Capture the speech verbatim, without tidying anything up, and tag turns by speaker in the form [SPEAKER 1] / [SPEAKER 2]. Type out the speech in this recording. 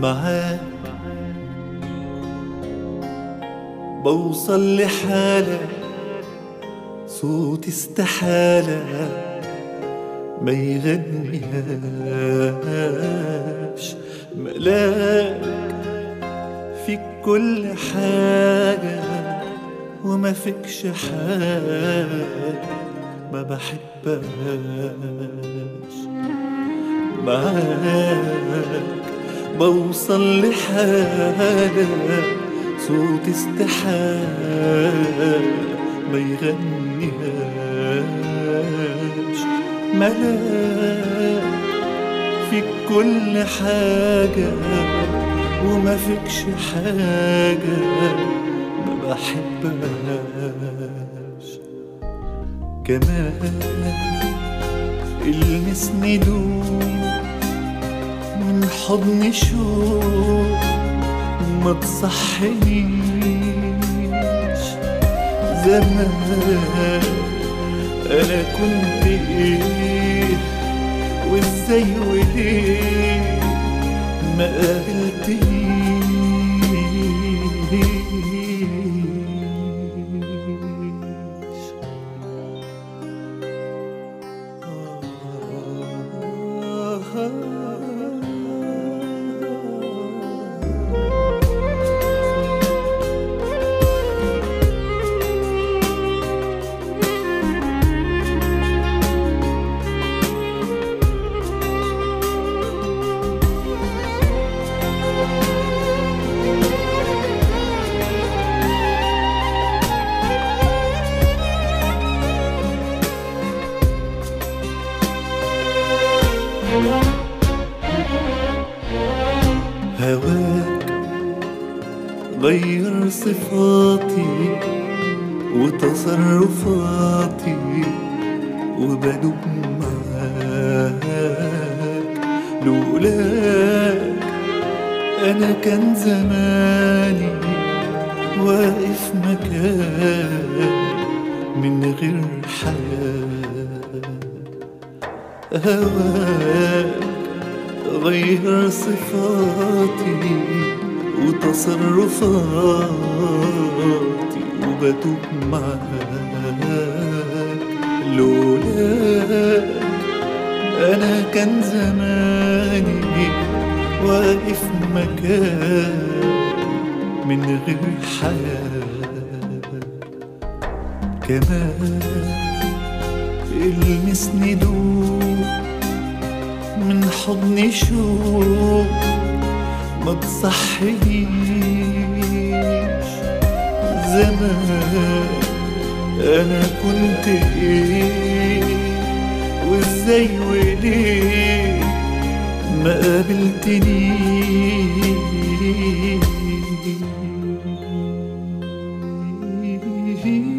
[SPEAKER 1] معاك بوصل لحالة صوت استحالة ما يغنيهاش. ملاك فيك كل حاجة وما فيكش حاجة ما بحبهاش. معاك بوصل لحالة صوت استحالة ما يغنيهاش. ملاك فيك كل حاجة وما فيكش حاجة ما بحبهاش. كمان المسني دوب من حضن شوق ما تصحنيش. زمان انا كنت ايه وازاي وليه ما قابلتنيش. هواك غير صفاتي وتصرفاتي وبدوب معاك. لولاك أنا كان زماني واقف مكان من غير حياة. هواك غير صفاتي وتصرفاتي وبتوب معاك. لولاك أنا كان زماني واقف مكان من غير حياة. كمان المسني دوب من حضن شوق ما تصحنيش. زمان انا كنت ايه وازاي وليه ما قابلتنيش.